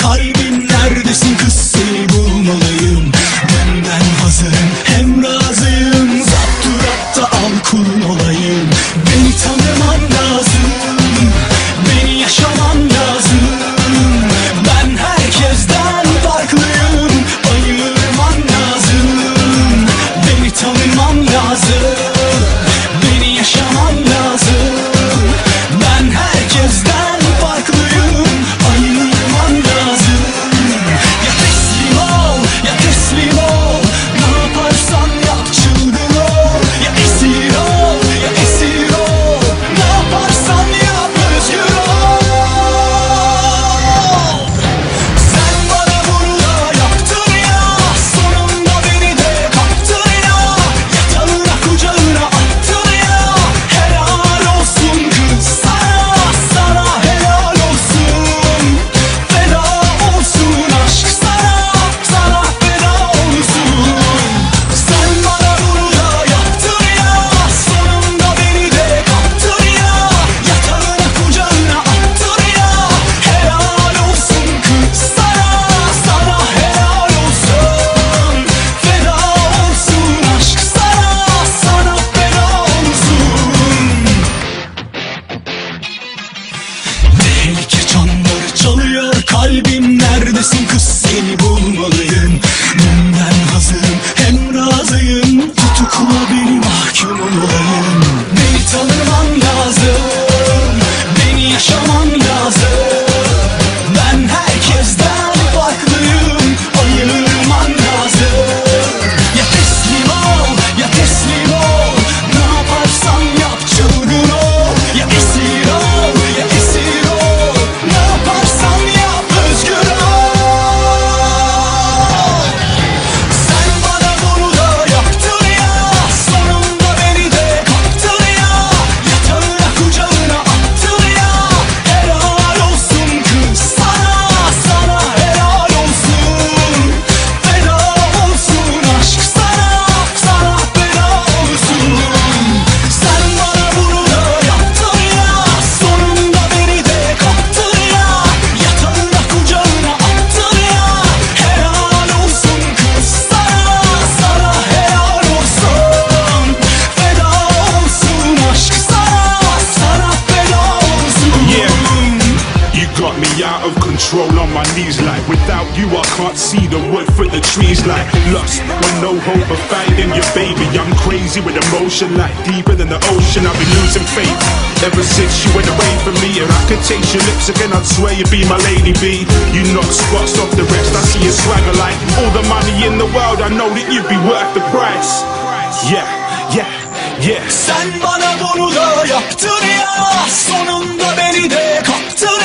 kalbim neredesin kız, seni bulmalıyım. Ben hazırım hem razıyım, zapturatta al kulun olayım. Beni tanıman lazım, beni yaşaman lazım. Ben herkesten farklıyım, ayırman lazım. Beni tanıman lazım, beni yaşaman lazım. Ben herkesten farklıyım, ayırman lazım. Ya teslim ol, ya teslim ol, ne yaparsan yap çılgın ol. Ya esir ol, ya esir ol, ne yaparsan yap özgür ol. Sen bana burada yaptın ya, sonunda beni de kaptın ya. Yatağına kucağına attın ya, helal olsun kız sana, sana helal olsun. Feda olsun aşk sana, sana feda olsun. Sen bana burada yaptın ya, sonunda beni de kaptın ya. Yatağına kucağına attın ya, helal olsun kız sana, sana helal olsun. Feda olsun aşk sana, sana feda olsun. Tehlike çanları çalıyor, kalbim neredesin kız, seni bulmalıyım. Ben hazırım hem razıyım, tutukla beni mahkum olayım. Beni tanıman lazım, beni yaşaman lazım. Ben herkesten farklıyım, ayırman lazım. Ya teslim ol, ya teslim ol, ne yaparsan yap çılgın ol. Ya esir ol, ya esir ol, ne yaparsan yap özgür ol. Sen bana burada yaptın ya, sonunda beni de kaptın ya. Yatağına kucağına attın ya, helal olsun kız sana, sana helal olsun. Feda olsun aşk sana, sana feda olsun. Sen bana burada yaptın ya, sonunda beni de kaptın ya. Yatağına kucağına attın ya, helal olsun kız sana, sana helal olsun. Feda olsun aşk sana, sana feda olsun. Yeah. You got me out of control on my knees, like without you I can't see the wood for the trees, like lost with no hope of finding your baby. I'm crazy with emotion, like deeper than the ocean. I've been losing faith ever since you went away from me. And I could taste your lips again, I'd swear you'd be my lady B. You knock spots off the rest, I see your swagger like all the money in the world. I know that you'd be worth the price. Yeah, yeah, yeah. Sen bana bunu da yaptın ya, sonunda beni de kaptın